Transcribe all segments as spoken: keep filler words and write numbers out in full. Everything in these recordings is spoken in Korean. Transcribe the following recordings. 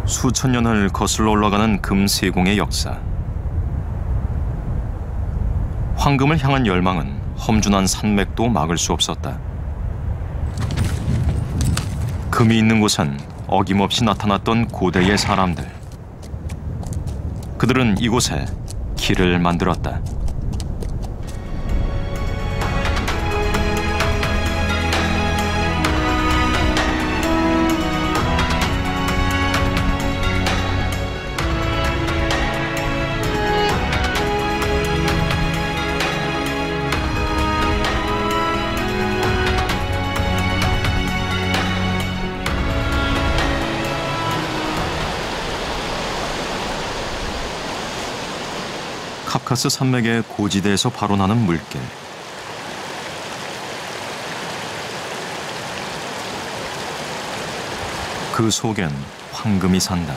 수천 년을 거슬러 올라가는 금세공의 역사. 황금을 향한 열망은 험준한 산맥도 막을 수 없었다. 금이 있는 곳엔 어김없이 나타났던 고대의 사람들. 그들은 이곳에 길을 만들었다. 카프카스 산맥의 고지대에서 발원하는 물길. 그 속엔 황금이 산다.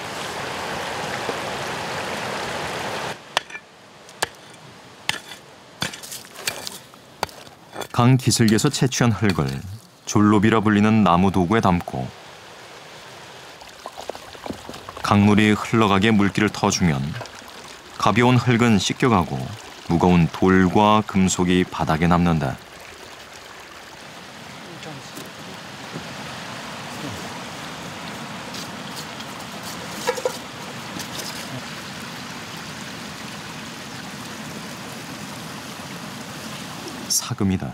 강 기슭에서 채취한 흙을 졸로비라 불리는 나무 도구에 담고 강물이 흘러가게 물기를 터주면 가벼운 흙은 씻겨가고 무거운 돌과 금속이 바닥에 남는다. 사금이다.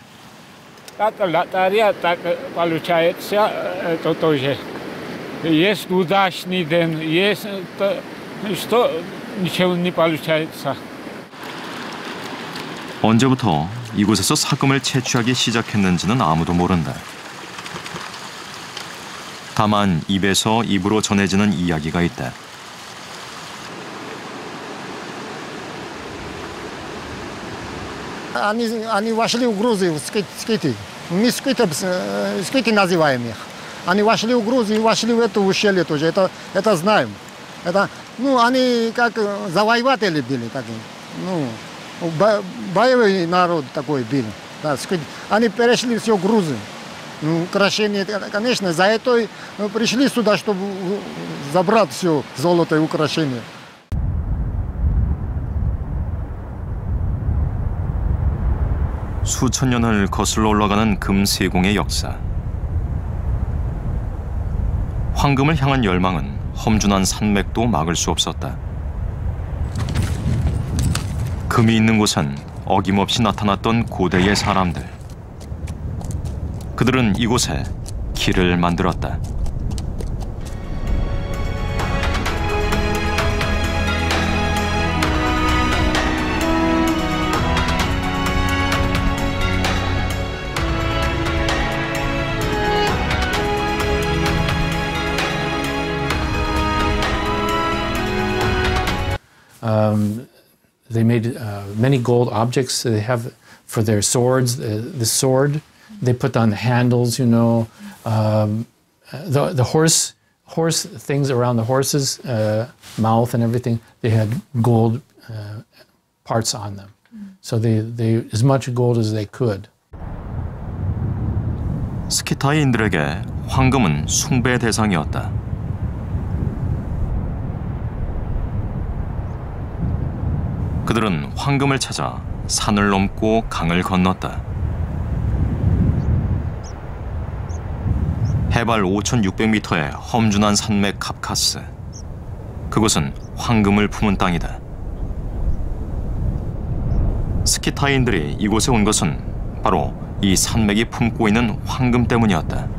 Латария так получается, это тоже. Есть удачный день, есть что ничего не получается. 언제부터 이곳에서 사금을 채취하기 시작했는지는 아무도 모른다. 다만 입에서 입으로 전해지는 이야기가 있다. Они, они вошли в Грузию, скиты. Мы скиты, скиты называем их. Они вошли в Грузию, вошли в это ущелье тоже. Это, это знаем. Это, ну, они как завоеватели были такие. Ну, бо, боевой народ такой был. Да, скиты. Они перешли все в Грузию. Ну, украшения, конечно, за это пришли сюда, чтобы забрать все золото и украшения. 수천 년을 거슬러 올라가는 금세공의 역사. 황금을 향한 열망은 험준한 산맥도 막을 수 없었다. 금이 있는 곳엔 어김없이 나타났던 고대의 사람들. 그들은 이곳에 길을 만들었다. Um, they made uh, many gold objects they have for their swords. Uh, the sword they put on the handles, you know, um, the the horse horse things around the horse's uh, mouth and everything. They had gold uh, parts on them, so they they as much gold as they could. 스키타이인들에게 황금은 숭배 대상이었다. 그들은 황금을 찾아 산을 넘고 강을 건넜다. 해발 오천육백 미터의 험준한 산맥 카프카스. 그곳은 황금을 품은 땅이다. 스키타이인들이 이곳에 온 것은 바로 이 산맥이 품고 있는 황금 때문이었다.